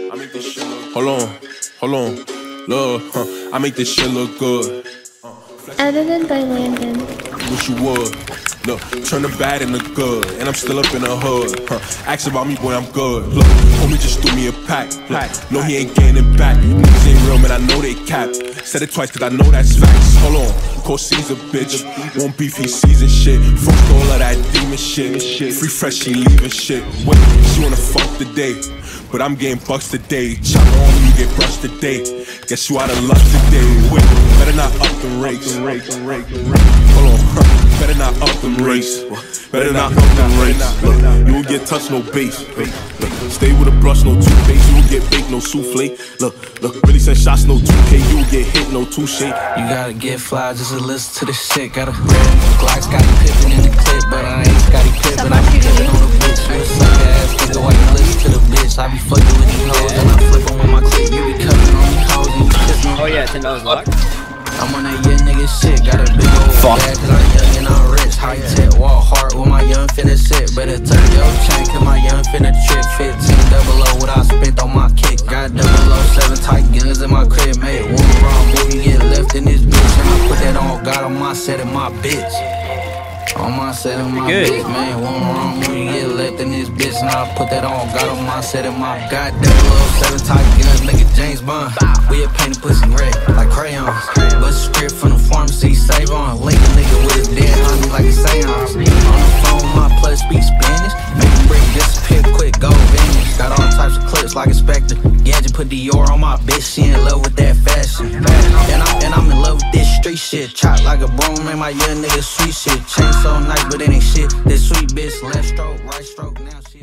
I make this shit look. Hold on, look, I make this shit look good. Edited by Landon. Wish you would. Look, turn the bad into good, and I'm still up in the hood. Ask about me, boy, I'm good. Look, homie just threw me a pack. No, he ain't getting it back. Niggas ain't real, man, I know they cap. Said it twice, cause I know that's facts. Hold on, Coach C's a bitch. Won't beef, he season shit. Fuck all of that demon shit. Free fresh, she leaving shit. Wait, she wanna fuck today, but I'm getting bucks today. Chop on me, you get brushed today. Guess you out of luck today. Wait, better not up the race. Hold on, better not up the race. Better not up the race. Look, you won't get touched, no base. Stay with a brush, no toothpaste. You won't get baked, no souffle. Look, really send shots, no 2K. You won't get hit, no touche. You gotta get fly just to listen to the shit. Got a Glocks, got a Pippin in the clip, but I ain't Scottie Pippen. I be dipping on the bitch. You a suck ass nigga, why you listen to the bitch? I be fucking with these hoes and I flip them with my clip. You be cutting on these hoes and you kiss me. Oh yeah, $10 lock. I'm on that young nigga shit. Got a big old bag cause I'm young and I'm rich. High tech, walk hard with my young finna sit. Better tuck your chain cause my young finna trip. 1500 what I spent on my kick. Got 007 tight guns in my crib. Made one wrong move, you get left in this bitch. And I put that on God on my set and my bitch. On my set and my bitch, man. One wrong move, you get left in this bitch. And I put that on God on my set and my got 007 tight guns, nigga James Bond. We had painted pussy red like crayons. But script from the pharmacy, save on. Link a nigga with his dead homie like a seance. On the phone, my plus speak Spanish. Make a break disappear quick, go vanish. Got all types of clips like a Spectre. Gadget put Dior on my bitch, she in love with that fashion. And I'm in love with this street shit. Chop like a broom, man, my young nigga sweet shit. Chain so nice, but it ain't shit. This sweet bitch, left stroke, right stroke, now she